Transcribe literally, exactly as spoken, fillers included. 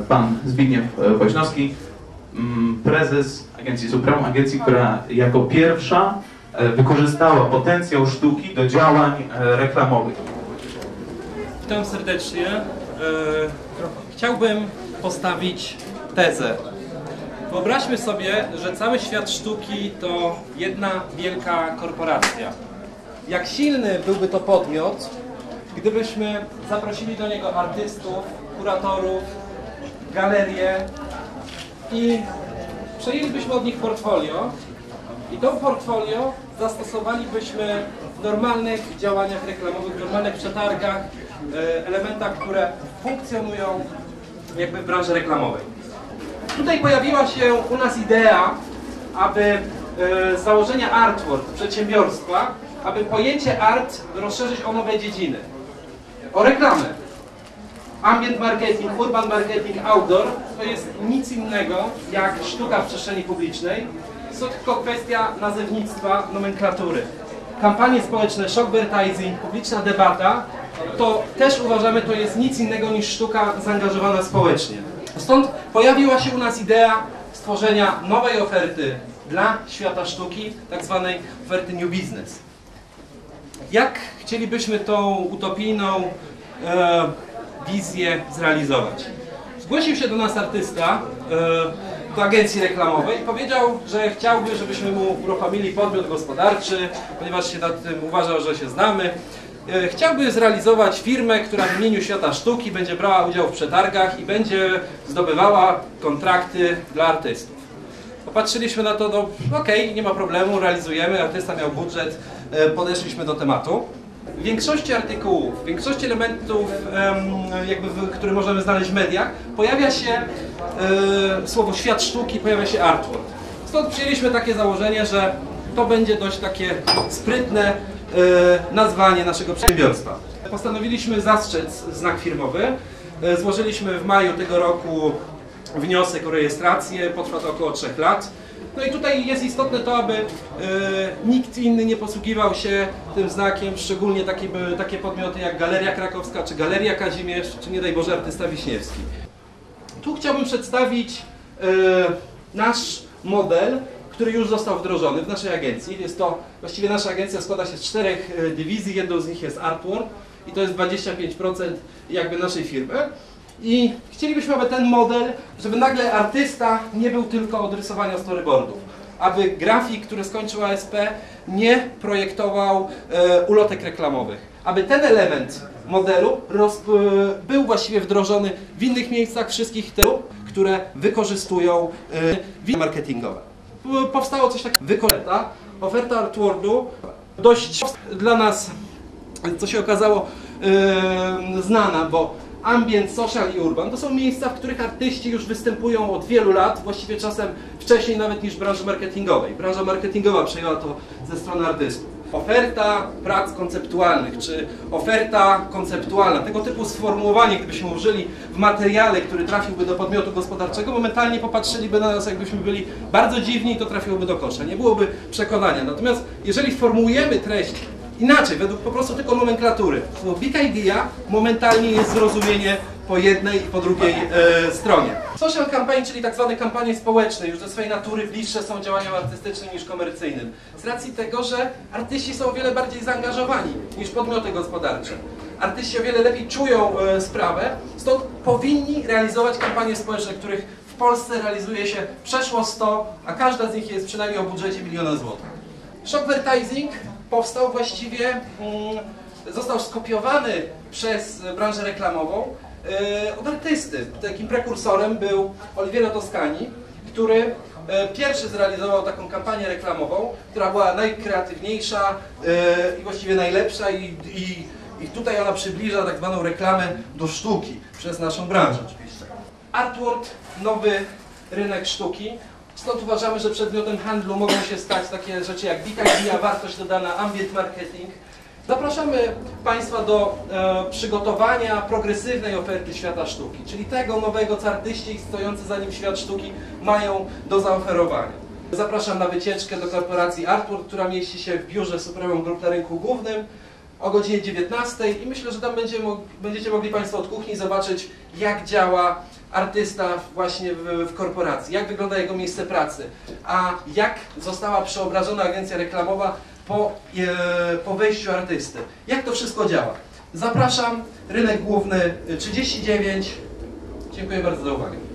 pan Zbigniew Woźnowski, prezes agencji Supremo, agencji, która jako pierwsza wykorzystała potencjał sztuki do działań reklamowych. Witam serdecznie. Chciałbym postawić tezę. Wyobraźmy sobie, że cały świat sztuki to jedna wielka korporacja. Jak silny byłby to podmiot, gdybyśmy zaprosili do niego artystów, kuratorów, galerie i przejęlibyśmy od nich portfolio i to portfolio zastosowalibyśmy w normalnych działaniach reklamowych, w normalnych przetargach, elementach, które funkcjonują jakby w branży reklamowej. Tutaj pojawiła się u nas idea, aby z założenia Artworld, przedsiębiorstwa, aby pojęcie art rozszerzyć o nowe dziedziny. O reklamę. Ambient marketing, urban marketing, outdoor to jest nic innego jak sztuka w przestrzeni publicznej. Jest to tylko kwestia nazewnictwa, nomenklatury. Kampanie społeczne, shockvertising, publiczna debata, to też uważamy, to jest nic innego niż sztuka zaangażowana społecznie. Stąd pojawiła się u nas idea stworzenia nowej oferty dla świata sztuki, tak zwanej oferty New Business. Jak chcielibyśmy tą utopijną e, wizję zrealizować? Zgłosił się do nas artysta e, do agencji reklamowej i powiedział, że chciałby, żebyśmy mu uruchomili podmiot gospodarczy, ponieważ się nad tym uważał, że się znamy. E, chciałby zrealizować firmę, która w imieniu świata sztuki będzie brała udział w przetargach i będzie zdobywała kontrakty dla artystów. Popatrzyliśmy na to, no okej, okay, nie ma problemu, realizujemy, artysta miał budżet, e, podeszliśmy do tematu. W większości artykułów, w większości elementów, jakby, które możemy znaleźć w mediach, pojawia się e, słowo świat sztuki, pojawia się artworld. Stąd przyjęliśmy takie założenie, że to będzie dość takie sprytne e, nazwanie naszego przedsiębiorstwa. Postanowiliśmy zastrzec znak firmowy. E, złożyliśmy w maju tego roku wniosek o rejestrację, potrwa to około trzech lat. No i tutaj jest istotne to, aby e, nikt inny nie posługiwał się tym znakiem, szczególnie takie, takie podmioty jak Galeria Krakowska, czy Galeria Kazimierz, czy nie daj Boże artysta Wiśniewski. Tu chciałbym przedstawić e, nasz model, który już został wdrożony w naszej agencji. Jest to, właściwie nasza agencja składa się z czterech dywizji, jedną z nich jest Artworld i to jest dwadzieścia pięć procent jakby naszej firmy. I chcielibyśmy, aby ten model, żeby nagle artysta nie był tylko od rysowania storyboardów, aby grafik, który skończył A S P, nie projektował e, ulotek reklamowych, aby ten element modelu roz, e, był właściwie wdrożony w innych miejscach wszystkich typów, które wykorzystują e, marketingowe. Powstało coś takiego, wykorzysta, oferta Artworldu, dość dla nas, co się okazało, e, znana, bo ambient, social i urban to są miejsca, w których artyści już występują od wielu lat, właściwie czasem wcześniej nawet niż w branży marketingowej. Branża marketingowa przejęła to ze strony artystów. Oferta prac konceptualnych, czy oferta konceptualna, tego typu sformułowanie, gdybyśmy użyli w materiale, który trafiłby do podmiotu gospodarczego, momentalnie popatrzyliby na nas, jakbyśmy byli bardzo dziwni i to trafiłoby do kosza. Nie byłoby przekonania. Natomiast jeżeli formułujemy treść inaczej, według po prostu tylko nomenklatury, to big idea momentalnie jest zrozumienie po jednej i po drugiej e, stronie. Social campaign, czyli tak zwane kampanie społeczne, już ze swojej natury bliższe są działaniom artystycznym niż komercyjnym. Z racji tego, że artyści są o wiele bardziej zaangażowani niż podmioty gospodarcze. Artyści o wiele lepiej czują e, sprawę, stąd powinni realizować kampanie społeczne, których w Polsce realizuje się przeszło sto, a każda z nich jest przynajmniej o budżecie miliona złotych. Shockvertising powstał właściwie, mm, został skopiowany przez branżę reklamową yy, od artysty. Takim prekursorem był Oliviero Toscani, który yy, pierwszy zrealizował taką kampanię reklamową, która była najkreatywniejsza yy, i właściwie najlepsza i, i, i tutaj ona przybliża tak zwaną reklamę do sztuki przez naszą branżę oczywiście. Artworld, nowy rynek sztuki. Stąd uważamy, że przedmiotem handlu mogą się stać takie rzeczy jak big idea, wartość dodana, ambient marketing. Zapraszamy Państwa do e, przygotowania progresywnej oferty świata sztuki, czyli tego nowego, co artyści stojący za nim świat sztuki mają do zaoferowania. Zapraszam na wycieczkę do korporacji Artworld, która mieści się w biurze Supremo Group na rynku głównym o godzinie dziewiętnastej i myślę, że tam będzie, będziecie mogli Państwo od kuchni zobaczyć, jak działa artysta właśnie w, w korporacji, jak wygląda jego miejsce pracy, a jak została przeobrażona agencja reklamowa po, e, po wejściu artysty. Jak to wszystko działa? Zapraszam, rynek główny trzydzieści dziewięć. Dziękuję bardzo za uwagę.